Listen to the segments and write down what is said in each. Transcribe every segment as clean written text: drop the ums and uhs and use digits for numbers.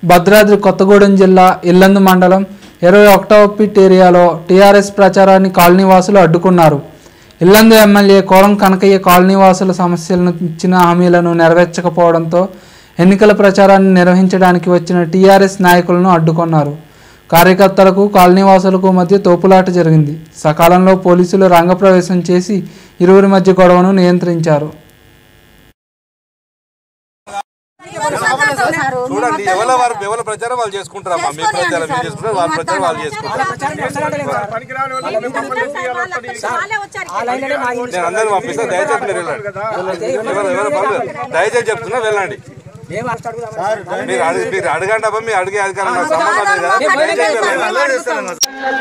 భద్రాద్రి కొత్తగూడెం జిల్లా ఇల్లందు మండలం 21వ పిట్ ఏరియాలో టీఆర్ఎస్ ప్రచారాన్ని కాలనీవాసులు అడ్డుకున్నారు. ఇల్లందు ఎమ్మెల్యే కోరం కనకయ్య కాలనీవాసుల సమస్యలను ఇచ్చిన హామీలను నెరవేర్చకపోవడంతో ఎన్నికల ప్రచారాన్ని నిర్వహించడానికి వచ్చిన టీఆర్ఎస్ నాయకులను అడ్డుకున్నారు. కార్యకర్తలకు కాలనీవాసులకు మధ్య తోపులాట జరిగింది. సకాలంలో పోలీసులు రంగప్రవేశం చేసి ఇరువురి మధ్య గొడవను నియంత్రించారు. చూడండి ఎవరి ప్రచారం వాళ్ళు చేసుకుంటారమ్మా. మీ ప్రచారం మీరు చేసుకుంటారు, వాళ్ళ ప్రచారం వాళ్ళు చేసుకుంటారు. నేను అందరినీ పంపిస్తాను. దయచేసి మీరు వెళ్ళండి. దయచేసి చెప్తున్నా వెళ్ళండి. మీరు అడగండి అబ్బా. మీరు అడిగే అధికారం నాకు సంబంధం లేదు కదా.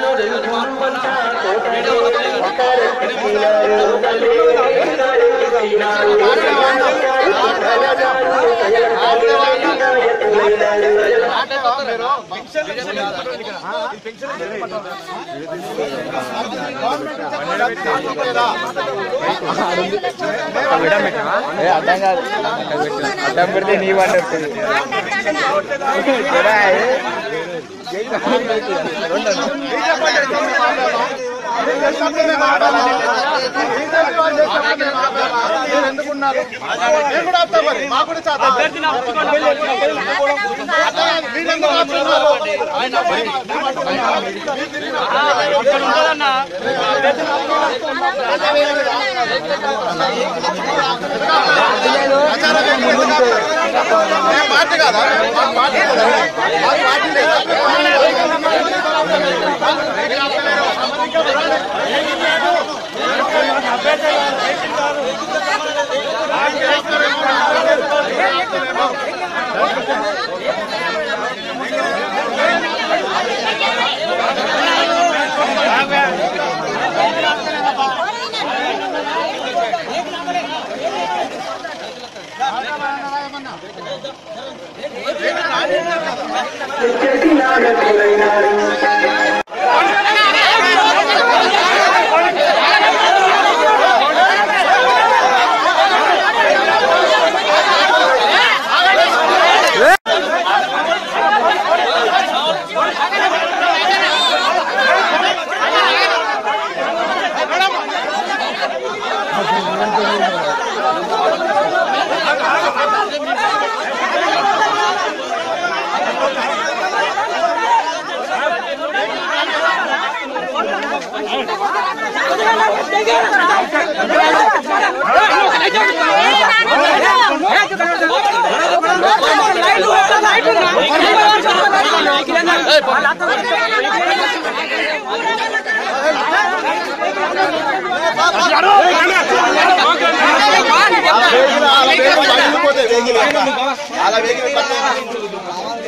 అడ్డం పెడితే నీ వాళ్ళు అలా